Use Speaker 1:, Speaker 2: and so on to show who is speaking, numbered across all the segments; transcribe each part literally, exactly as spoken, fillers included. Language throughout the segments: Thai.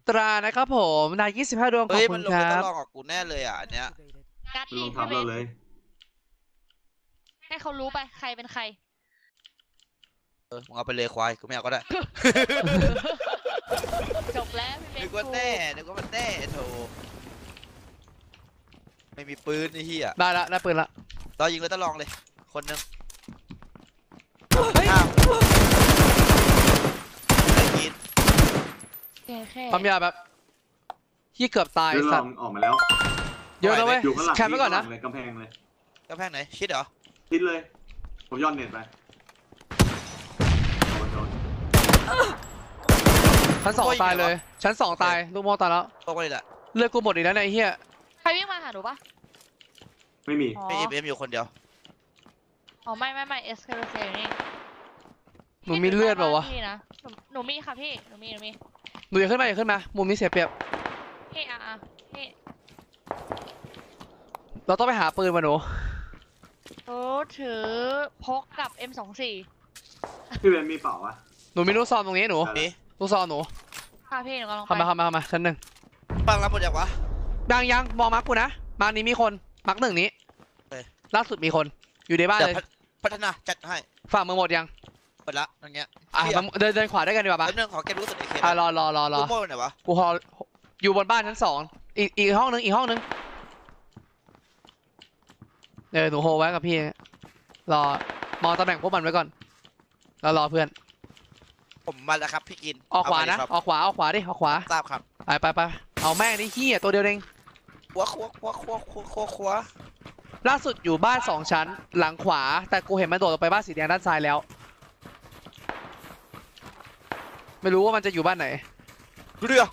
Speaker 1: ตรานะครับผมนายยี่สิบห้าดวงขอบคุณครับเฮ้ยมันลงไปต้องลองกับกูแน่เลยอ่ะอันเนี้ย
Speaker 2: กัดอีก
Speaker 3: เราเลย
Speaker 2: ให้เขารู้ไปใครเป็นใคร
Speaker 1: เออมึงเอาไปเลยควายกูไม่เอาก็ได้
Speaker 2: จบแล้วพี่เบนนึ
Speaker 1: กว่าแน่นึกว่ามันแน่โถไม่มีปืนไอ้เหี้ยได้ละได้ปืนละเรายิงเลยต้องลองเลยคนนึงข้ามได้กินความยาวแบบที่เกือบตายสัตว์
Speaker 3: ออกมาแล้ว
Speaker 1: เยอะนะเว้ยแคมป์ไว้ก่อนนะ
Speaker 3: กำแพงเลย
Speaker 1: กำแพงไหนชิดเหรอ
Speaker 3: ชิดเลยผมย้อนเน็ตไป
Speaker 1: ชั้นสองตายเลยชั้นสองตายลูกโม่ตายแล้วตกไปเลยแหละเลือดกูหมดอีกแล้วไอ้เหี้ย
Speaker 2: ใครวิ่งมาหาหนูปะ
Speaker 3: ไม่มี
Speaker 1: ไม่เอ็มเอ็มอยู่คนเดียว
Speaker 2: อ๋อไม่ไม่ไม่เอสเคอร์เซลนี่
Speaker 1: หนูมีเลือดเปล่าวะ
Speaker 2: หนูมีค่ะพี่หนูมีหนูมี
Speaker 1: หนูอย่าขึ้นมาอย่าขึ้นมามุมนี้เสียเปรียบ
Speaker 2: เฮ้อ่ะอ่ะเฮ้
Speaker 1: เราต้องไปหาปืนมาหนู
Speaker 2: โอ้ถือพกกับ เอ็ม สองสิบสี่
Speaker 3: พี่เบนมีเปล่าวะ
Speaker 1: หนูมีลูกซองตรงนี้หนูลูกซองหนู
Speaker 2: ค่ะพี่หนูกำลัง
Speaker 1: เข้ามาเข้ามาเข้ามาชั้นหนึ่งปังรับหมดยังวะยังยังมองมาร์กกูนะมาร์กนี้มีคนมาร์กหนึ่งนี้ล่าสุดมีคนอยู่ในบ้านเลยพัฒนาจัดให้ฝั่งมึงหมดยังหมดละอย่างเงี้ยอ่ะเดินเดินขวาได้กันดีกว่าปะเรื่องขอเก็บรู้สึกไอ้เคอ่ะรอรอรอรอกูโม่ไหนวะกูพออยู่บนบ้านชั้นสองอีกอีกห้องนึงอีกห้องนึงเดี๋ยวหนูโฮไว้กับพี่รอมองตำแหน่งพวกมันไว้ก่อนแล้วรอเพื่อนผมมาแล้วครับพี่กินออกขวานะออกขวาออกขวาดิออกขวาทราบครับไปไปไปเอาแม่งนี่ขี้อ่ะตัวเดียวเองขวาขวาขวาขวาขวาขวาขวาล่าสุดอยู่บ้านสองชั้นหลังขวาแต่กูเห็นมันโดดลงไปบ้านสีแดงด้านซ้ายแล้วไม่รู้ว่ามันจะอยู่บ้านไหนเรือ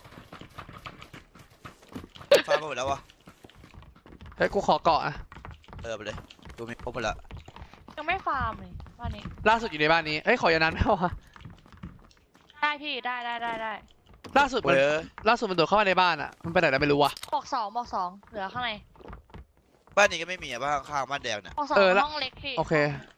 Speaker 1: ฟาร์มหมดแล้ววะเฮ้ยกูขอเกาะอ่ะเออไปเลยดูมีครบหมดแล้ว
Speaker 2: ยังไม่ฟาร์มเลยบ้านนี้
Speaker 1: ล่าสุดอยู่ในบ้านนี้เฮ้ยขอยานันไม่เอา
Speaker 2: ได้พี่ได้ได้ได้ได้
Speaker 1: ล่าสุดมันล่าสุดมันโดดเข้ามาในบ้านอ่ะมันไปไหนแล้วไม่รู้วะ
Speaker 2: บอกสองบอกสองเหลือข้างใน
Speaker 1: บ้านนี้ก็ไม่มีอ่ะบ้านข้างบ้านแดงเนี่ย
Speaker 2: บอกสองห้องเล็กพี่
Speaker 1: โอเค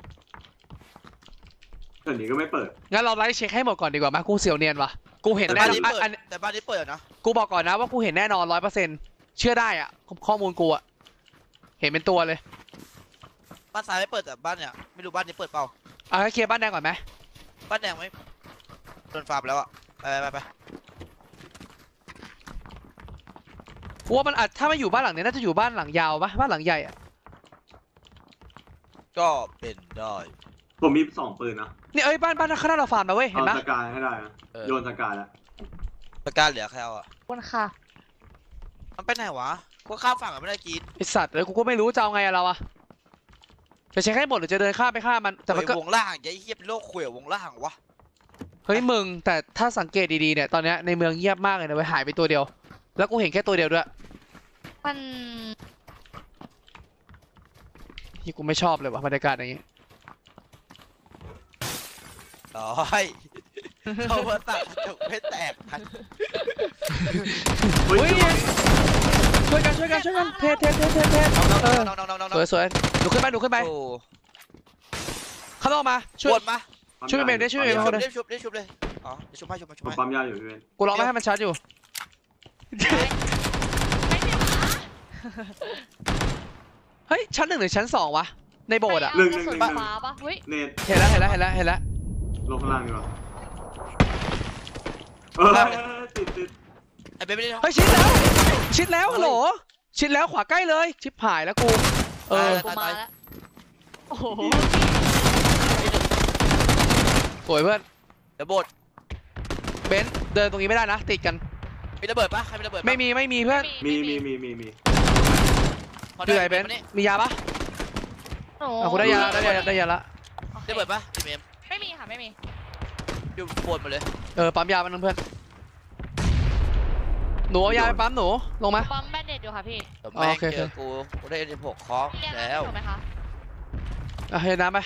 Speaker 3: แต่นี้ก็ไม่เปิด
Speaker 1: งั้นเราไล่เช็คให้หมดก่อนดีกว่าไหมกูเสียวเนียนวะกูเห็นแน่นอนแต่บ้านนี้เปิดนะกูบอกก่อนนะว่ากูเห็นแน่นอนร้อยเปอร์เซ็นต์เชื่อได้อ่ะข้อมูลกูอ่ะเห็นเป็นตัวเลยบ้านซ้ายไม่เปิดแต่บ้านเนี่ยไม่รู้บ้านนี้เปิดเปล่าอ่ะเคลียร์บ้านแดงก่อนไหมบ้านแดงไม่โดนฟาร์มแล้วอ่ะไปไปไปว่ามันอาจถ้าไม่อยู่บ้านหลังนี้น่าจะอยู่บ้านหลังยาวปะบ้านหลังใหญ่อ่ะก็เป็นได้
Speaker 3: ผมมีสองปืนนะ
Speaker 1: นี่เอ้ยบ้านบ้านข้างหน้าเราฟาร์มนะเว้ยเห็นปะ
Speaker 3: สกายให้ได้นะโยนสกายแล้ว
Speaker 1: สกายเหลือใครเอาอ่ะ
Speaker 2: คนค่ะ
Speaker 1: มันไปไหนวะกูข้ามฝั่งไม่ได้กินไอสัตว์เลยกูก็ไม่รู้จะเอาไงเราอะจะเช็คให้หมดหรือจะเดินข้ามไปข้ามมันแต่มันก็วงล่างอย่าเฮียเป็นโลกข่ววงล่างวะเฮ้ยมึงแต่ถ้าสังเกตดีๆเนี่ยตอนนี้ในเมืองเงียบมากเลยนะเว้ยหายไปตัวเดียวแล้วกูเห็นแค่ตัวเดียวด้วย
Speaker 2: มัน
Speaker 1: ที่กูไม่ชอบเลยวะบรรยากาศอย่างงี้ร้อยเขาเปิดตัดจุกไม่แตกกันช่วยกันช่วยกันช่วยกันเทเทเทเทเทเออสวยสวยหนูขึ้นไปหนูขึ้นไปเขาต้องมาช่วยมาช่วยเมย์ได้ช่วยเมย์เขาเลยได้ชุบได้ชุบเลยอ๋อได้ชุบให้ชุบให้ชุบให้
Speaker 3: ปั๊มยาอยู่พี่เวน
Speaker 1: กูรอไม่ให้มันชาร์จอยู่เฮ้ยชั้นหนึ่งหรือชั้นสองวะในโบสถ์อะ
Speaker 3: หนึ่งหนึ่งหนึ่ง
Speaker 2: เน็ต
Speaker 1: เห็นแล้วเห็นแล้วเห็นแล้วเห็นแล้ว
Speaker 3: ลงข้างล่างดีกว่าเออติดติด
Speaker 1: ไอ้เบบี้เฮ้ยชิดแล้วชิดแล้วฮัลโหลชิดแล้วขวาใกล้เลยชิบหายแล้วกูเออ
Speaker 2: กูมาแล้วโอ้โห
Speaker 1: สวยเพื่อนเดี๋ยวโบสถ์เบนซ์เดินตรงนี้ไม่ได้นะติดกันมีระเบิดปะใครมีระเบิดไม่มีไม่มีเพื่อน
Speaker 3: มีมีมีมีมี
Speaker 1: คือไอ้เบนซ์มียาปะเอาคุณได้ยาได้ยาได้ยาละได้เปิดปะเอ็ม
Speaker 2: ไม่มีค่ะไม่มี
Speaker 1: อยู่ปวดหมดเลยเออปั๊มยามันนึงเพื่อนหนูเอายาไปปั๊มหนูลงมา
Speaker 2: ปั๊มแบนเด็ดอยู่ค่ะพี่
Speaker 1: โอเคเจอกูกูได้เอ็มหกคอร์แล้ว
Speaker 2: ถูกไหมคะ
Speaker 1: เอาเฮ้ยน้ำไป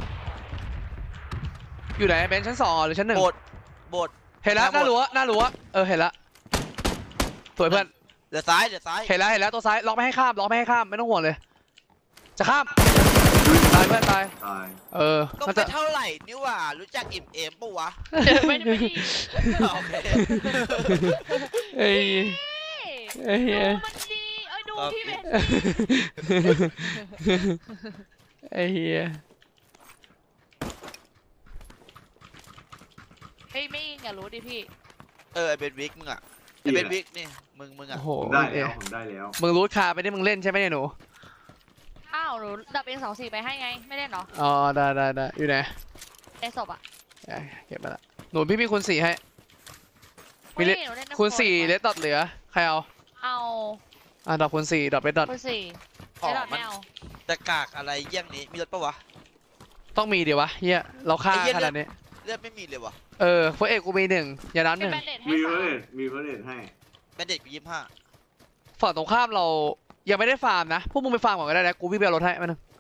Speaker 1: อยู่ไหนเบนชั้นสองหรือชั้นหนึ่งโบดโบดเห็นแล้วหน้ารั้วหน้ารั้วเออเห็นแล้วสวยเพื่อนเดี๋ยวซ้ายเดี๋ยวซ้ายเห็นแล้วเห็นแล้วตัวซ้ายล็อกไม่ให้ข้ามล็อกไม่ให้ข้ามไม่ต้องห่วงเลยจะข้ามตายเพื่อนตาย
Speaker 3: ตาย
Speaker 1: เออ
Speaker 4: ก็
Speaker 1: มัน
Speaker 4: ไม่
Speaker 1: จะ
Speaker 4: เท่าไหร่นี่หว่ารู้จักอิ่มเอมปะวะ
Speaker 2: ไม่ได้ไม่ดี
Speaker 4: โอเค
Speaker 1: เอ้ย
Speaker 2: เฮ้
Speaker 1: เอ้ย
Speaker 2: ดู
Speaker 1: เอ้ย
Speaker 2: มันดีเอ้ยดูพี่เบน
Speaker 1: ไอ้เหี้ย
Speaker 2: เฮ้ยไม่อย่ารู้ดิพี่
Speaker 4: เออไอเบนวิกมึงอะไอเบนวิกนี่มึงมึงอะ
Speaker 1: โอ้โห
Speaker 3: ผมได้แล้วผมได้แล้ว
Speaker 1: มึงรู้คาไปได้มึงเล่นใช่ไหมเนี่ยหนู
Speaker 2: อ้าวหนูดับเองสองสี่ไปให้ไงไม่เล่นเหรอ
Speaker 1: อ๋อได้ได้ได้อยู่ไหน
Speaker 2: ในศพอ่ะ
Speaker 1: อ่ะเก็บมาละหนูพี่มีคูณสี่ให้ มีเล
Speaker 2: ฮ้ยหนูล่นใน
Speaker 1: คูณสี่
Speaker 2: โฟน
Speaker 1: เลสดอทเหลือใครเอา
Speaker 2: เอา
Speaker 1: อ่ะดอกคูณสี่ดอกเลสดอท
Speaker 2: คูณสี่
Speaker 4: ขอ
Speaker 2: ไม่ดอด
Speaker 4: มั
Speaker 2: ไม่
Speaker 4: น
Speaker 2: เอา
Speaker 4: จะกากอะไรเยี่ยงนี้มีรถปะวะ
Speaker 1: ต้องมีเดี๋ยววะเฮียเราฆ่า
Speaker 4: ไอ้เหี้ย
Speaker 1: ขนาดนี้
Speaker 4: เลือดไม่มีเลยวะ
Speaker 1: เออเฟอร์เอกกูมีหนึ่งอย่าน้ำห
Speaker 2: เป็น
Speaker 1: นึ่ง
Speaker 2: แบนเด็ดให้
Speaker 3: มี
Speaker 2: สา
Speaker 3: เพื่
Speaker 2: ม
Speaker 3: อนมีเพื่อนให้
Speaker 4: แบนเด็ดกูยี่สิบห้า
Speaker 1: ฝั่งตรงข้ามเรายังไม่ได้ฟาร์มนะพวกมึงไปฟาร์มก่อนก็ได้นะกูวิ่งไปเอารถให้มาหนึ่ง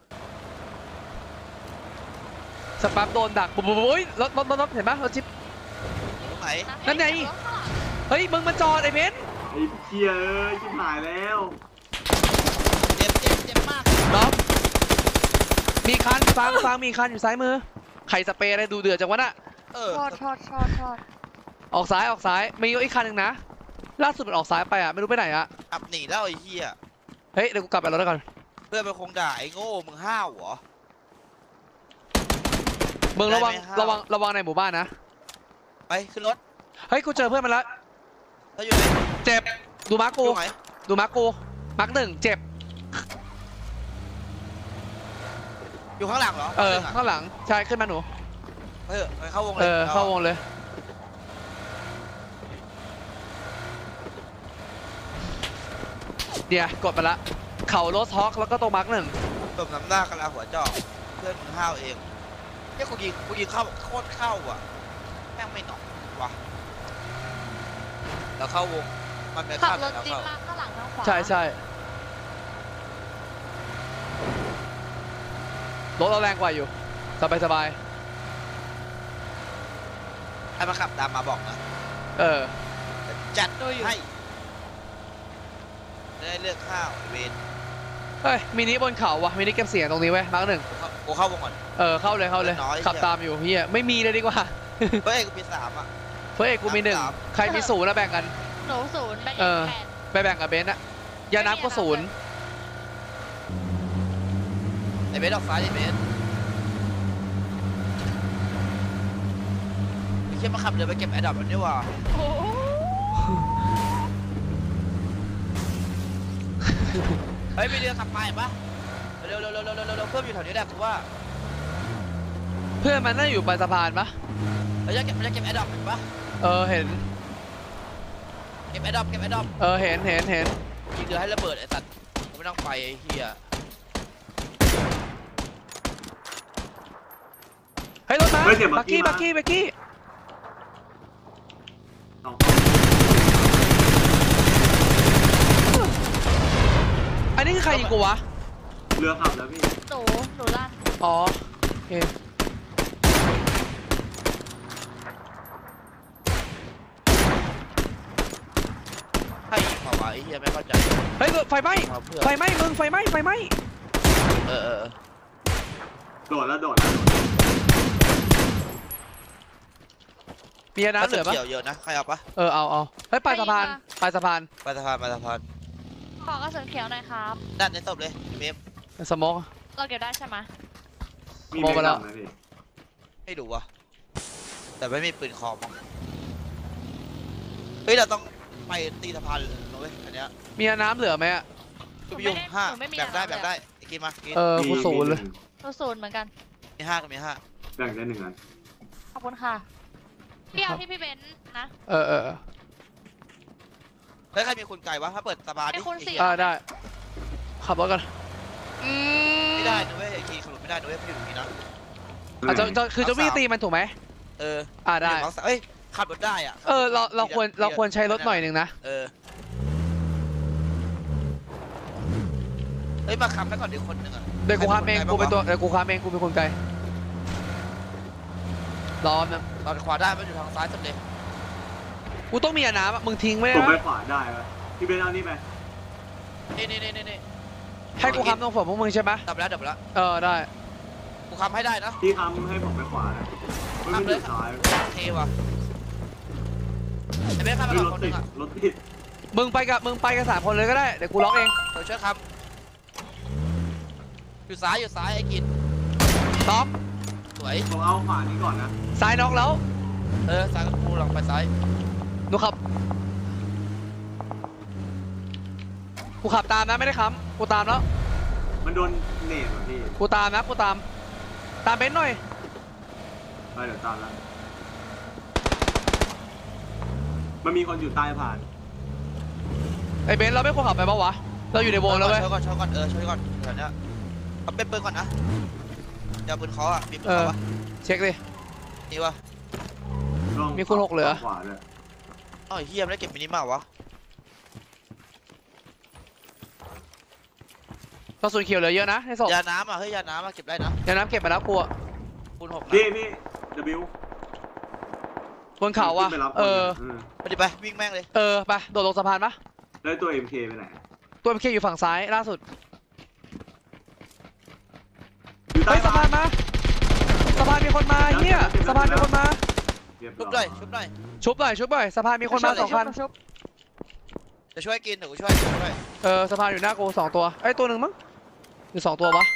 Speaker 1: สปั๊บโดนดักปุ๊บปุ๊บปุ๊บเฮ้ยรถรถรถรถเห็นปะรถจิ๊บ
Speaker 4: ตรงไหน
Speaker 1: นั่นไง เฮ้ยมึงมันจอดไอ้เบนซ์
Speaker 3: ไอ้เชี่ยเอ้ยชิบหายแล้ว
Speaker 4: เจ็บเจ็บเจ็บมาก
Speaker 1: น้องมีคันฟังฟังมีคันอยู่ซ้ายมือไข่สเปรย์อะไรดูเดือดจังวะน่ะ
Speaker 4: เออ
Speaker 2: ทอดทอดทอดทอด
Speaker 1: ออกซ้ายออกซ้ายมีอีกคันหนึ่งนะล่าสุดมันออกซ้ายไปอ่ะไม่รู้ไปไหนอ่ะ
Speaker 4: อับหนีแล้วไอ้เหี้ย
Speaker 1: เฮ้ยเดี๋ยวกูกลับไปรถแล้วก่อน
Speaker 4: เพื่อนมันคงด่าไอ้โง่มึงห้าวเหรอ
Speaker 1: มึงระวัง
Speaker 4: ได้ไหมครับ
Speaker 1: ระวังระวังในหมู่บ้านนะ
Speaker 4: ไปขึ้นรถ
Speaker 1: เฮ้ยกูเจอเพื่อนมันแล้ว
Speaker 4: ถ้าอยู่ไหน
Speaker 1: เจ็บดูมาร์ค
Speaker 4: อ
Speaker 1: กู
Speaker 4: ยู่ไหน
Speaker 1: ดูมาร์คกูมาร์คหนึ่งเจ็บ
Speaker 4: อยู่ข้างหลังเหรอ
Speaker 1: เออ
Speaker 4: ข้างหลัง
Speaker 1: ข้างหลังใช่ขึ้นมาหนู
Speaker 4: เออไปเข้าวงเล
Speaker 1: เอย อเข้าวงเลยเดี๋ยวกดไปละเขาโรสฮอคแล้วก็ตรงมาร์คหนึ่ง
Speaker 4: ตบน้ำหน้ากะลาหัวจอกเพื่อนมึงห้าวเองเนี่ยกูยิงกูยิงเข้าโคตรเข้าอ่ะแม่งไม่หนอกว่ะเราเข้าวงมันไม่
Speaker 2: ขับ
Speaker 4: เข้าร
Speaker 2: ถ
Speaker 4: เรา
Speaker 2: จิ๊บ
Speaker 4: เข้า
Speaker 2: ลากข้างหลังทางขวา
Speaker 1: ใช่ใช่รถเราแรงกว่าอยู่สบายสบาย
Speaker 4: ให้มาขับตามมาบอกนะ
Speaker 1: เออ
Speaker 4: จะจัดให้ได้เลือกข้าวไอ้เวน
Speaker 1: เฮ้ยมินิบนเขาวะมินิเก็บเสียงตรงนี้ไว้มาร์คหนึ่ง
Speaker 4: กูเข้ากูเข้าวงก่อน
Speaker 1: เออเข้าเลยเข้าเลย
Speaker 4: น้อย
Speaker 1: ขับ
Speaker 4: เหี้ย
Speaker 1: ตามอยู่เฮียไม่มีเลยดีกว่า
Speaker 4: เฮ้ยกูมีสามอ่ะ
Speaker 1: เฟิร์สเอกกูมีหนึ่ง
Speaker 4: สาม
Speaker 1: ใครมีศูนย์นะแบ่งกัน
Speaker 2: หนูศูนย์แบน
Speaker 1: เอ
Speaker 2: เด็ด
Speaker 1: อ
Speaker 2: แปด
Speaker 1: ไปแบ่งกับเบนซ์อะยาน้ำก็ศูนย์
Speaker 4: ไอ้เบนออกซ้ายไอ้เบนไอ้เชี่ยมาขับเรือไปเก็บแอร์ดรอปมันนี่หว่า
Speaker 2: โอ้โห
Speaker 4: เฮ้ยมีเรือขับไปเห็นปะเร็วเร็วเร็วเร็วเร็วเร็วเพิ่มอยู่แถวนี้แหละกูว่า
Speaker 1: เพื่อนมันน่าอยู่ปลายสะพานปะ
Speaker 4: เราจะเก็บเราจะเก็บแอร์ดรอปเห็นปะ
Speaker 1: เออเห็น
Speaker 4: เก็บแอร์ดรอปเก็บแอร์ดรอป
Speaker 1: เออเห็นเห็นเห็น
Speaker 4: ยิงเรือให้ระเบิดไอ้สัตว์กูไม่ต้องไปไอ้เหี้ย
Speaker 1: เฮ้ยรถมา
Speaker 3: เฮ้ยเสียง
Speaker 1: บักกี้
Speaker 3: บั
Speaker 1: บั
Speaker 3: ก
Speaker 1: ก
Speaker 3: กี้
Speaker 1: กี้บักกี้
Speaker 3: เอา
Speaker 1: อันนี้คือใครยิงกูวะ
Speaker 3: เรือขับแล้วพี่
Speaker 2: หนูหนูลั่น
Speaker 1: อ๋อโอเค
Speaker 4: ให้ยิงมาวะไอ้เหี้ยไม่เข้าใจ
Speaker 1: เฮ้ยไฟไหม้
Speaker 4: มาเพื่อ
Speaker 1: ไฟไหม้มึงไฟไหม้ไฟไหม้
Speaker 4: เออเออ
Speaker 3: โดดแล้วโดดแล้วโดด
Speaker 1: มียาน้ำเหลือปะ
Speaker 4: เกี่ยวเยอะนะใครเอาปะ
Speaker 1: เออเอาเอาเฮ้ยปลายสะพานปลายสะพาน
Speaker 4: ไปสะพานไปสะพาน
Speaker 2: ขอกระสุนเขียวหน่อยครับ
Speaker 4: ด้านในศพเลยเมม
Speaker 1: สโมอง
Speaker 2: เราเก็บได้ใช่ไหม
Speaker 3: มี
Speaker 1: มอง
Speaker 3: เม
Speaker 1: ไป
Speaker 3: ฆ
Speaker 1: แล้ว
Speaker 3: ดำนะพี่
Speaker 4: ให้ดูวะแต่ไม่มีปืนคอมงเฮ้ยเราต้องไปตีสะพานเลยนะเว้ยอันเนี้ย
Speaker 1: มียาน้ำเหลือไหมอะ
Speaker 2: หนู
Speaker 4: พี่
Speaker 2: ไม่
Speaker 4: ยุง
Speaker 2: ได้
Speaker 4: ห้า
Speaker 2: หนูไม่มี
Speaker 4: แบ่งได้
Speaker 2: อะร
Speaker 4: แบ่งได้ไอ้กินมากิน
Speaker 1: เออ
Speaker 3: มี
Speaker 1: กูศูนย์เลย
Speaker 3: มีหง
Speaker 2: หนูศูนย์เหมือนกัน
Speaker 4: มีห้าก็มีห้า
Speaker 3: แบ่งได้หนึ่งอัน
Speaker 2: ขอบคุณค่ะพี่เอาที่พี่เบนซ์นะ
Speaker 1: เออเออเออ
Speaker 4: เฮ้ยใครมีคุณไก่วะถ้าเปิดสะพาน
Speaker 2: ไอ้
Speaker 4: ดิ
Speaker 2: คุณสี่
Speaker 1: อ่าได้ขับรถก่อนอืม
Speaker 4: ไม่ได้นะเว้ยไอ้กีขับรถไม่ได้นะเว้ยไม่อยู่ตรงนี้นะ
Speaker 1: อ่ะจะจะคือจะวิ่งตีมันถูกไหม
Speaker 4: เออ
Speaker 1: อ่าได้
Speaker 4: อยู่ฝั่งซ้ายเอ้ยขับรถได้อ่ะ
Speaker 1: เออเราเราควรเราควรใช้รถหน่อยหนึ่งนะ
Speaker 4: เออเฮ้ยมาขับไปก่อนดิคนหนึ่งอ่ะ
Speaker 1: เดี๋ยวกูคามเองกูเป็นตัวเดี๋ยวกูคามเองกูเป็นคนไกลรอนะ
Speaker 4: ตอนขวาได้มันอยู่ทางซ้ายสุดเลย
Speaker 1: กูต้องมีอาน้ำอะมึงทิ้งไว้
Speaker 3: ผมไป
Speaker 1: นะ
Speaker 3: ขวาได้ปะพี่เบนเอานี่ไป
Speaker 4: นี่นี่นี่นี่นี่
Speaker 1: ให้กูคามตรงผมพวกมึงใช่ไหม
Speaker 4: ดับแล้วดับแล้ว
Speaker 1: เออได้
Speaker 4: กูคำให้ได้นะ
Speaker 3: พี่คำให้ผมไปขวานะไม่ไม่อยู่ซ้าย
Speaker 4: เทว่ะไอ้เบสข้ามไป
Speaker 3: ไม่
Speaker 4: ก่อน
Speaker 3: รถ
Speaker 4: คนห
Speaker 3: ติ
Speaker 4: นึ
Speaker 3: ด
Speaker 4: งอ่ะ
Speaker 3: รถติด
Speaker 1: มึงไปกับมึงไปกันสามคนเลยก็ได้เดี๋ยวกูล็อกเอง
Speaker 4: เดี๋ยวช่วยคำอยู่ซ้ายอยู่ซ้ายไอ้กิน
Speaker 1: น็อก
Speaker 4: สวย
Speaker 3: ผมเอาขวานี้ก่อนนะ
Speaker 1: ซ้ายน็อกแล้ว
Speaker 4: เออซ้ายกับกูลองไปซ้าย
Speaker 1: ดูขับกูขับตามนะไม่ได้ค้ำกูตามแล้ว
Speaker 3: มันโดนเนตเหรอพี่
Speaker 1: กูตามนะกูตามตามเบนซ์หน่อย
Speaker 3: ไปเดี๋ยวตามแล้วมันมีคนอยู่ใต้ผ่าน
Speaker 1: ไอ้เบนซ์เราไม่ควรขับไปปะวะเราอยู่ในวงแล้วเว้ย
Speaker 4: ช่วยก่อนช่วยก่อนเออช่วยก่อนแถวเนี้ยเอาเป็นปืนก่อนนะอย่าปืนเคาะอ่ะมีปืนเคาะปะ
Speaker 1: เช็คดิ
Speaker 4: นี่วะ
Speaker 3: ช่วง
Speaker 1: มีคุณหกเหลือ
Speaker 3: ขวาด้วย
Speaker 4: อ๋อเฮียไม่ได้เก็บมินิมาวะ
Speaker 1: กระสุนเขียวเหลือเยอะนะในศพ
Speaker 4: ยาน้ำอ่ะเฮ้ยยาน้ำอ่ะเก็บได้นะ
Speaker 1: เดี๋ยวน้ำเก็บไปแล้วกูอะ
Speaker 4: คูณหกนะ
Speaker 3: พี่พี่ W
Speaker 1: บนเขาว่ะ
Speaker 3: ขึ้นไปรับคน
Speaker 1: เออ
Speaker 3: เออ
Speaker 4: ไปดิไปวิ่งแม่งเลย
Speaker 1: เออไปโดดลงสะพานปะ
Speaker 3: แล้วตัว เอ็ม เค ไปไหน
Speaker 1: ตัวมันเคอยู่ฝั่งซ้ายล่าสุด
Speaker 3: อยู่ใต้
Speaker 1: เฮ้ยสะพานมาสะพานมีคนมาเฮียสะพานมีคนมา
Speaker 3: เรียบ
Speaker 4: ชุบ
Speaker 3: ร้
Speaker 4: ด้
Speaker 3: อ
Speaker 4: วย ยชุบหน่อย
Speaker 1: ชุบหน่อยชุบหน่อยสะพานมีคนมาสองคัน
Speaker 2: ชุบ
Speaker 4: จะช่วยกินเดี๋ยวกูช่วยช่วย
Speaker 1: เออสะพานอยู่หน้ากูสองตัวไอ้ยตัวหนึ่งมั้งหรือสองตัววะ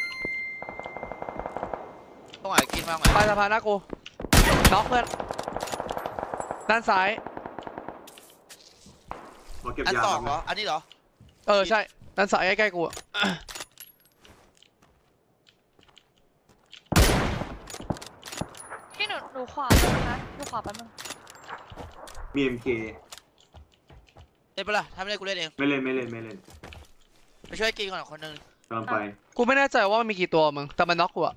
Speaker 4: ต้องไหนกินบ้างไหม
Speaker 1: ไปสะพานหน้ากูน็อกเพื่อนด้านซ้าย
Speaker 3: ขอเก็บ
Speaker 4: อัน
Speaker 3: ยา
Speaker 4: สอง
Speaker 3: ก่น
Speaker 4: เหร
Speaker 3: นะ
Speaker 4: ออันนี้เหรอ
Speaker 1: เออใช่ด้านซ้ายใกล้ๆกูอะ
Speaker 2: พี่หนูหนูขวาไปนะหนูขวาไปมึง
Speaker 3: มี เอ็ม เค
Speaker 4: เล่นปะล่ะถ้าไม่เล่นกูเล่นเอง
Speaker 3: ไม่เล่นไม่เล่นไม่เล่น
Speaker 4: ไปช่วยกินก่อนคนหนึง
Speaker 3: กำลังไป
Speaker 1: กูไม่แน่ใจว่ามันมีกี่ตัวมึงแต่มันน็อกกูอะ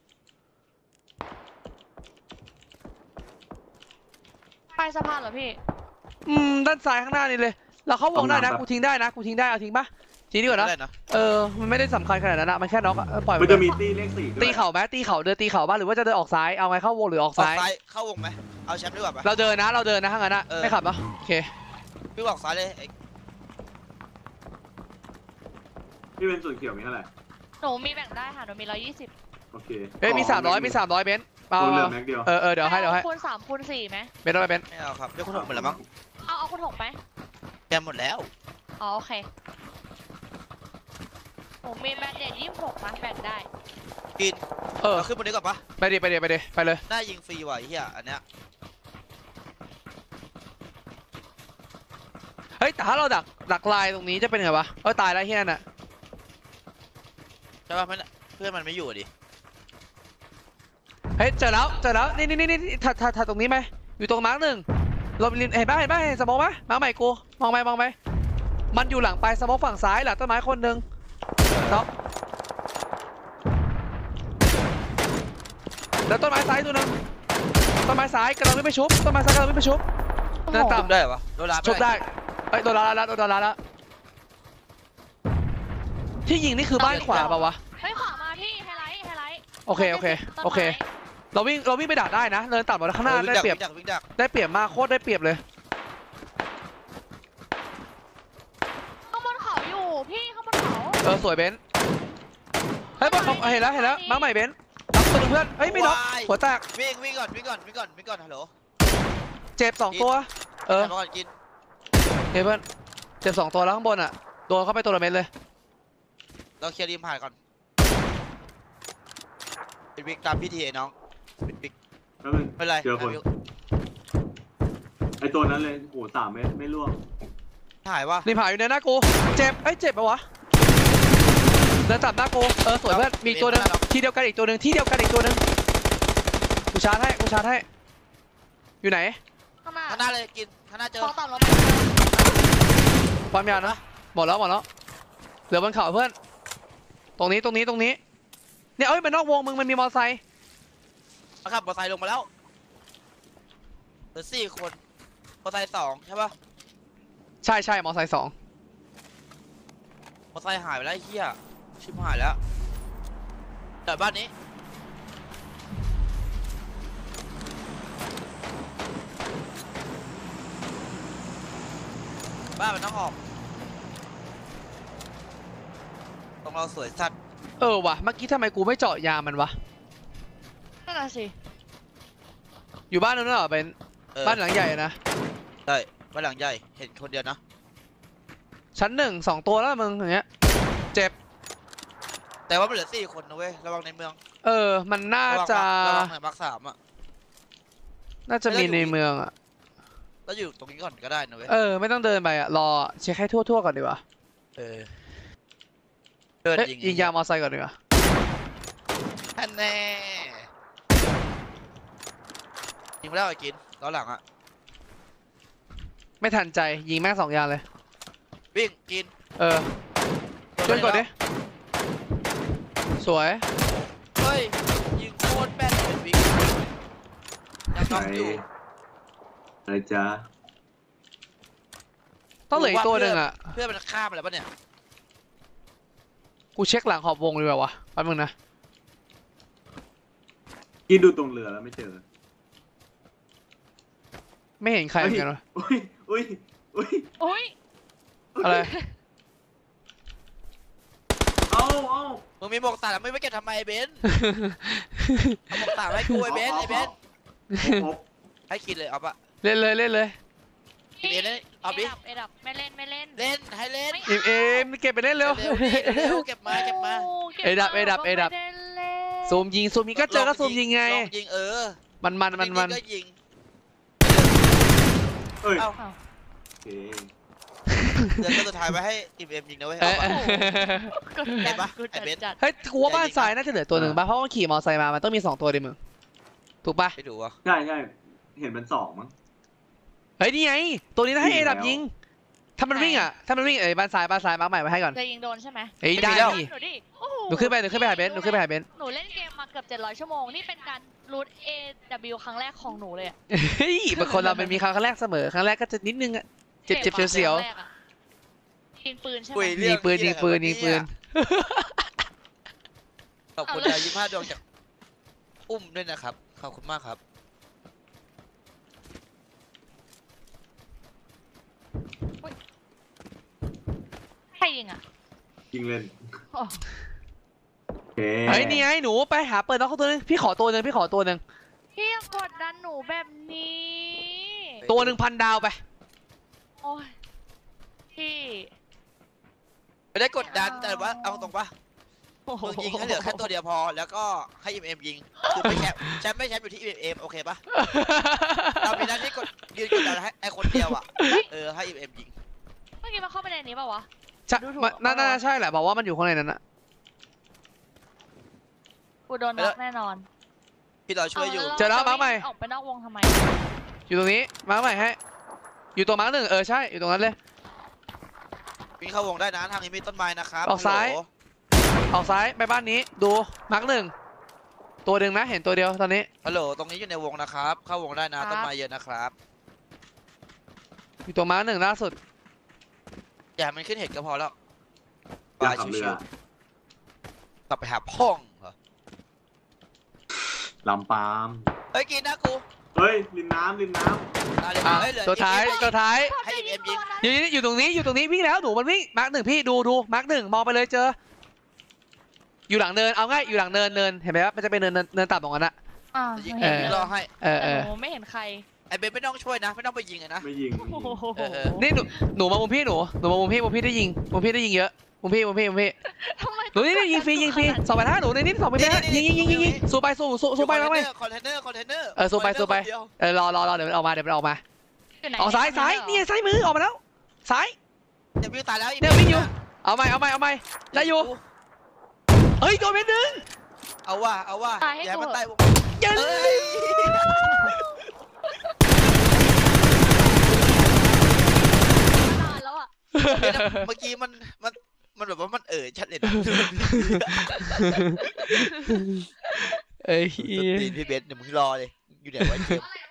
Speaker 2: ไปสะพานเหรอพี่
Speaker 1: อืมด้านซ้ายข้างหน้านี่เลยเราเข้าวงได้นะกูทิ้งได้นะกูทิ้งได้เอาทิ้งปะทิ้งดีกว่านะ
Speaker 4: ไม่ได้นะ
Speaker 1: เออมันไม่ได้สำคัญขนาดนั้นนะมันแค่น็อกอะเออปล่อยไป
Speaker 3: มัน
Speaker 1: เล
Speaker 3: จะ
Speaker 1: ย
Speaker 3: มีตีเลขสี่ด้วย
Speaker 1: ตีเข่าไหมตีเข่าเดินตีเข่าบ้างหรือว่าจะเดินออกซ้ายเอาไงเข้าวงหรือออก
Speaker 4: ออก
Speaker 1: ซ้าย
Speaker 4: ซ้ายเข้าวงไหมเอาแชมป์ดีกว่าปะ
Speaker 1: เราเดินนะเราเดินนะข้างนั้นอะ
Speaker 4: เออ
Speaker 1: ไม่ขับปะโอเค
Speaker 4: พี่บอกซ้ายเลยไอ้
Speaker 3: พี่เป็นส่วนเขียวมีเท่าไหร่
Speaker 2: หนูมีแบ่งได้ค่ะหนูมีร้อยยี่สิบ
Speaker 3: โอเค
Speaker 1: เอ้ยมีสามร้อยมีสามร้อยเบนซ์เอา
Speaker 3: คนเหลือแม็กเดียว
Speaker 1: เออเออเดี๋ยวให้เดี๋ยวให้
Speaker 2: คูณสามคูณสี่ไหม
Speaker 1: เบนซ์เอาไปเบนซ์
Speaker 4: ไม่เอาครับเดี๋ยวคุณหกหมดแล้วมั้ง
Speaker 2: เอาเอาคูณหกไหม
Speaker 4: แกหมดแล้ว
Speaker 2: อ๋อโอเคหนูมีแบนเดดยี่สิบหกมั้ยแบ่งได้
Speaker 4: กิน
Speaker 1: เออ
Speaker 4: เราขึ้นบนนี้ก่อนปะ
Speaker 1: ไปดิไปดิไปดิไปเลย
Speaker 4: น่ายิงฟรีว่ะไอ้เหี้ยอันเนี้ย
Speaker 1: เฮ้ยแต่ถ้าเราดักดักลายตรงนี้จะเป็นไงวะเออตายแล้วที่นั่นอะ
Speaker 4: ใช่ป่ะมันเพื่อนมันไม่อยู่ดิ
Speaker 1: เฮ้ยเจอแล้วเจอแล้วนี่นี่นี่นี่ถัดถัดถัดตรงนี้ไหมอยู่ตรงมาร์กหนึ่งเราเห็นป่ะเห็นป่ะเห็นสมองไหมมาร์กใหม่กูมองไปมองไปมันอยู่หลังไปสมองฝั่งซ้ายหลังต้นไม้คนหนึ่งเนาะแล้วต้นไม้ซ้ายตัวหนึ่งต้นไม้ซ้ายกำลังวิ่งไปชุบต้นไม้ซ้ายกำลังวิ่งไปชุบเดินตาม
Speaker 4: ชุบได้เหรอวะโดนลาป
Speaker 1: ชุบได้เฮ้ยโดนลาแล้วโดนลาแล้วที่ยิงนี่คือบ้านขวาป่าวะ
Speaker 2: เฮ้ยขวามาพี่ไฮไลท์ไฮไลท์
Speaker 1: โอเคโอเคโอเคเราวิ่งเราวิ่งไปดักได้นะเดินตัดมาข้างหน้าได้เปรียบ
Speaker 4: วิ่งดักวิ่งดัก
Speaker 1: ได้เปรียบมากโคตรได้เปรียบเลย
Speaker 2: ข้างบนเขาอยู่พี่ข้างบนเขา
Speaker 1: เออสวยเบนซ์เฮ้ยบอลเขาเห็นแล้วเห็นแล้วมาใหม่เบนซ์น็อกตัวหนึงเพื่อนเฮ้ยไม่น็อกหัวแตก
Speaker 4: วิ่งวิ่งก่อนวิ่งก่อนวิ่งก่อนวิ่งก่อนฮัลโหล
Speaker 1: เจ็บสองตัวเออ
Speaker 4: มาก่อนกิน
Speaker 1: เฮ้ยเพื่อนเจ็บสองตัวแล้วข้างบนอ่ะโดนเข้าไปตัวละเม็ดเลย
Speaker 4: เราเคลียร์ริมหาดก่อนเป็นบิ๊กตามพี่ทีไอ้น้องเป็นบิ๊ก
Speaker 3: แล้วมัน
Speaker 4: ไม่เป็นไร
Speaker 3: เจอคนไอตัวนั้นเลยโหสามเมตรไม่ร่วง
Speaker 4: หายว่ะ
Speaker 1: รีบหายอยู่ในหน้ากูเจ็บเอ้ยเจ็บปะวะเดินตัดหน้ากูเออสวยเพื่อนมีอีกตัวหนึงทีเดียวกันอีกตัวหนึงที่เดียวกันอีกตัวหนึงกูชาร์จให้กูชาร์จให้อยู่ไหน
Speaker 2: ข้างหน้า
Speaker 4: ข้างหน้าเลยกินข้างหน้าเจอ
Speaker 2: ฟองต่ำลง
Speaker 1: ความยาวนะหมดแล้วหมดแล้วเหลือบนเขาเพื่อนตรงนี้ตรงนี้ตรงนี้เนี่ยเอ้ยมันนอกวงมึงมันมีมอเตอร์ไซค์
Speaker 4: มาขับมอเตอร์ไซค์ลงมาแล้วเหลือสี่คนมอเตอร์ไซค์สองใช่ป่ะ
Speaker 1: ใช่ใช่มอเตอร์ไซค์สอง
Speaker 4: มอเตอร์ไซค์หายไปแล้วไอ้เหี้ยชิบหายแล้วจอดบ้านนี้บ้านมันต้องออกตรงเราสวยสัตว์
Speaker 1: เออว่ะเมื่อกี้ทำไมกูไม่เจาะยางมันวะ
Speaker 2: น่ะสิ
Speaker 1: อยู่บ้านนู้นเหรอเป็น
Speaker 4: เออ
Speaker 1: บ้านหลังใหญ่นะ
Speaker 4: ใช่บ้านหลังใหญ่เห็นคนเดียวนะ
Speaker 1: ชั้นหนึ่งสองตัวแล้วมึงอย่างเงี้ยเจ็บ
Speaker 4: แต่ว่ามันเหลือสี่คนนะเว้ยระวังในเมือง
Speaker 1: เออมันน่า
Speaker 4: ระวัง
Speaker 1: จะ
Speaker 4: ระวังในบักสามอ่ะ
Speaker 1: น่าจะมีในเมืองอ่ะ
Speaker 4: แล้วอยู่ตรงนี้ก่อนก็ได้นะเว้ย
Speaker 1: เออไม่ต้องเดินไปอ่ะรอเช็คให้ทั่วๆก่อนดีกว่า
Speaker 4: เออเดิน
Speaker 1: เอ้ย
Speaker 4: ยิง
Speaker 1: ยิงยามอไซค์ก่อนดีกว่า
Speaker 4: ท่านแน่ยิงไปแล้วไอ้กินล้อหลังอ่ะ
Speaker 1: ไม่ทันใจยิงแม่งสองยางเลย
Speaker 4: วิ่งกิน
Speaker 1: เออช่วยกดดิสวย
Speaker 4: เฮ้ยยิงโคตรแม่นเป็นวิ่งยัง
Speaker 3: ไหน
Speaker 4: น้องอยู่
Speaker 3: อะไรจ๊ะ
Speaker 1: ต้องเหลืออีกตัวหนึ่งอ่ะ
Speaker 4: เพื่อนมันฆ่ามันแล้วปะเนี่ย
Speaker 1: กูเช็คหลังขอบวงดีกว่าวะแป๊บนึงนะ
Speaker 3: กินดูตรงเรือแล้วไม่เจอ
Speaker 1: ไม่เห็นใครเหมือนกันวะ
Speaker 3: อุ้ยอุ้ยอุ้ย
Speaker 2: โอ้ย
Speaker 1: อะไร
Speaker 3: เอ้าเอ้า
Speaker 4: มึงมีหมวกตาแล้วไม่ไปเก็บทำไมไอ้เบนซ์เอาหมวกตาให้กูไอ้เบนซ์ไอ้เบนซ์
Speaker 3: ครบ
Speaker 4: ให้กินเลยเอาปะ
Speaker 1: เล่นเลยเล่นเลย
Speaker 4: กินเองเลยเอาดิ
Speaker 2: เอดับเอดับไม่เล่นไม่เล่น
Speaker 4: เล่นให้เล่น
Speaker 1: เอ็มเอ็มเก็บไปเล่นเร็ว
Speaker 4: เร็วดิเร็วเก็บมาเก็บมา
Speaker 2: โ
Speaker 1: เอดับเอดับเอดับ
Speaker 2: ก็ไม่ไเล่น
Speaker 1: ซูมยิงซูมยิงก็เจอก็ซูมยิงไง
Speaker 4: ลองยิงเออ
Speaker 1: มันมันมันมัน
Speaker 4: ก็ยิง
Speaker 3: เอ้ย
Speaker 4: เอ้า
Speaker 3: โอเค
Speaker 4: เดือนสุดท้ายไว้ให้อิมเอ็มยิงนะเว้ย
Speaker 1: เอ้
Speaker 4: เอา
Speaker 1: ย
Speaker 4: ปะ
Speaker 2: กด
Speaker 4: เห็
Speaker 2: ดั
Speaker 4: นปะ
Speaker 2: กด
Speaker 4: ไอ้เบนซ์
Speaker 2: จัด
Speaker 1: เฮ้ยกูว่าบ้านซ้ายน่าจะเหลือตัวหนึ่งป่ะเพราะว่าขี่มอเตอร์ไซค์มามันต้องมีสองตัวดิมึงถูกป่ะ
Speaker 4: ไปดูอ่ะ
Speaker 3: ใช่ใช่เห็นมันสองมั้ง
Speaker 1: เฮ้ยนี่ไงตัวนี้ถ้าให้
Speaker 3: ยิ
Speaker 1: เอง
Speaker 3: แล้ว
Speaker 1: ดับยิง ถ้ามันวิ่งอ่ะถ้ามันวิ่งเอ้ยบ้านซ้ายบ้านซ้ายมาร์คใหม่มาให้ก่อน
Speaker 2: จะยิงโดนใช่ไหม
Speaker 1: เฮ้ยได้
Speaker 2: ห
Speaker 1: ดิ
Speaker 2: นูดิโอ้โห
Speaker 1: หนูขึ้นไปหนูขึ้นไปหาเบนซ์หนูขึ้นไปหาเบนซ์
Speaker 2: หนูเล่นเกมมาเกือบเจ็ดร้อยชั่วโมงนี่เป็นการรูท เอ ดับเบิลยู ครั้งแรกของหนูเลยอะ
Speaker 1: เฮ้ยบางคนเราเป็นมีครั้งแรกเสมอครั้งแรกก็จะนิดนึงอ่ะเจ็บเจ็บเสียว
Speaker 2: ครั้งแรกอะยิงปืนใช่ไห
Speaker 4: คุ
Speaker 2: ม
Speaker 4: ย
Speaker 1: ๆ
Speaker 4: เรื่
Speaker 1: ยิ
Speaker 4: อง
Speaker 1: งปืนยิงปืนยิงปืน
Speaker 4: ขอบคุณ
Speaker 2: เอาเลย
Speaker 4: ดาวยี่สิบห้าดวงจากอุ้มด้วยนะครับขอบคุณมากครับ
Speaker 2: ใครยิงอะ
Speaker 3: ยิงเล่น
Speaker 2: อ๋อ
Speaker 3: โอเค
Speaker 1: เฮ้ยนี่ไงหนูไปหาเปิดน้องเขาตัวนึงพี่ขอตัวหนึ่งพี่ขอตัวหนึ่ง
Speaker 2: พี่ยังกดดันหนูแบบนี้
Speaker 1: ตัวหนึ่งพันดาวไป
Speaker 2: โอ้ยพี่
Speaker 4: ไม่ได้กดดันแต่ว่าเอาตรงปะ
Speaker 2: โอ้โห
Speaker 4: มึงยิงให้เหลือแค่ตัวเดียวพอแล้วก็ให้อิมเอ็มยิงคือไม่แชมป์แชมป์ไม่แชมป์อยู่ที่อิมเอ็มโอเคปะเรามีหน้าที่กดยืนกดดันให้ไอคนเดียวอ่ะเออให้อิมเอ็มยิง
Speaker 2: เมื่อกี้มันเข้าไปในนี้เปล่าวะ
Speaker 1: ใช่
Speaker 2: ดูถูก
Speaker 1: มันน่า
Speaker 2: เอาเหรอ
Speaker 1: น่าใช่แหละบอกว่ามันอยู่ข้างในนั้นอะ
Speaker 2: กูโดนน็อกแน่นอน
Speaker 4: พี่เราช่วยอยู่
Speaker 2: า
Speaker 1: เจอแล้วมาร์คใหม่
Speaker 2: ออกไปนอกวงทำไม
Speaker 1: อยู่ตรงนี้มาร์คใหม่ให้อยู่ตัวมาร์คหนึ่งเออใช่อยู่ตรงนั้นเลย
Speaker 4: วิ่งเข้าวงได้นะทางนี้มีต้นไม้นะครับ
Speaker 1: ออกซ้าย
Speaker 4: ฮัลโหล
Speaker 1: ออกซ้ายไปบ้านนี้ดูมาร์คหนึ่งตัวหนึ่งนะเห็นตัวเดียวตอนนี้
Speaker 4: ฮัลโหลตรงนี้อยู่ในวงนะครับเข้าวงได้นะต้นไม้เยอะนะครับ
Speaker 1: อยู่ตัวมาร์คหนึ่งล่าสุด
Speaker 4: อย่าให้มันขึ้นเห็ดก็พอแล้ว
Speaker 3: อยากขับเรือ
Speaker 4: กลับไปหาพ่องเหรอ
Speaker 3: ลำปาง
Speaker 4: เฮ้ยกินนะกู
Speaker 3: เฮ้ยริมน้ำริมน้
Speaker 4: เอาเลย
Speaker 1: อ่ะ
Speaker 4: เฮ้ยเหลือ
Speaker 1: ตัวท้าย
Speaker 4: อีก
Speaker 1: ตัวท้าย
Speaker 4: ให้อิมเอ็มยิง
Speaker 1: อยู่นี่อยู่ตรงนี้อยู่ตรงนี้วิ่งแล้วหนูมันวิ่งมาร์คหนึ่งพี่ดูดูมาร์คหนึ่งมองไปเลยเจอ อยู่หลังเนินเอาง่ายอยู่หลังเนินเนินเห็นไหมว่ามันจะเป็นเนินเนินเนินต่ำตรงนั้นอะ
Speaker 2: อ่า
Speaker 4: ยิง
Speaker 2: เห็น
Speaker 4: รอให้
Speaker 1: เออเอ
Speaker 2: แต่
Speaker 1: อ
Speaker 2: หนูไม่เห็นใคร
Speaker 4: ไอเบนไม่ต้องช่วยนะไม่ต้องไปยิงอะนะ
Speaker 3: ำไม่ยิง
Speaker 2: โอ้โห
Speaker 4: เออเออ
Speaker 1: นี่หนูหนูมามุมพี่หนูหนูมามุมพี่มุมพี่ได้ยิงมุมพี่ได้ยิงเยอะมุมพี่มุมพี่มุมพี่
Speaker 2: ทำไม
Speaker 1: หนูนี่นี่ยิงฟรียิงฟรีสองไปห้าหนูในนี้สองไปห้ายิงยิงยิงยิงยิงสู้ไปสู้สู้สู้ไปมาไหม
Speaker 4: คอนเทนเนอร์คอนเทนเนอร์
Speaker 1: เออสู้ไปสู้ไป เออรอรอรอเดี๋ยวมันออกมาเดี๋ยวมันออกมา
Speaker 2: อยู่ไหน
Speaker 1: ออกซ้ายซ้ายนี่ไงซ้ายมือออกมาแล้วซ้าย
Speaker 4: เดี๋ยววิ่งตายแล้ว
Speaker 1: เนี่ยวิ่งอยู่ เอาใหม่เอาใหม่เอาใหม่ได้อยู่เฮ้ยโดนเม็ดนึง
Speaker 4: เอาว่าเอาว่าอย่ามันตายวง
Speaker 1: เยัน
Speaker 4: เอ้ย
Speaker 2: นานแล้วอ่ะ
Speaker 4: เมื่อกี้มันมันมันแบบว่ามันเออชัดเลยนะ
Speaker 1: เอ้ย
Speaker 4: ตีนพี่เบสเดี๋ยวมึงรอเลยอยู่ไหนวะเกม